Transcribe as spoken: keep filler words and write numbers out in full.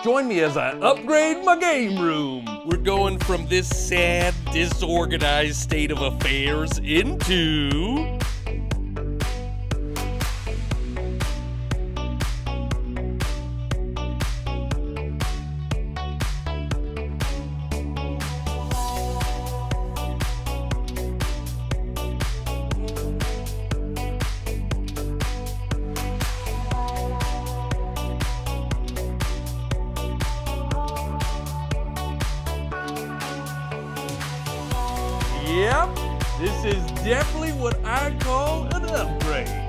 Join me as I upgrade my game room. We're going from this sad, disorganized state of affairs into... Yep, this is definitely what I call an upgrade.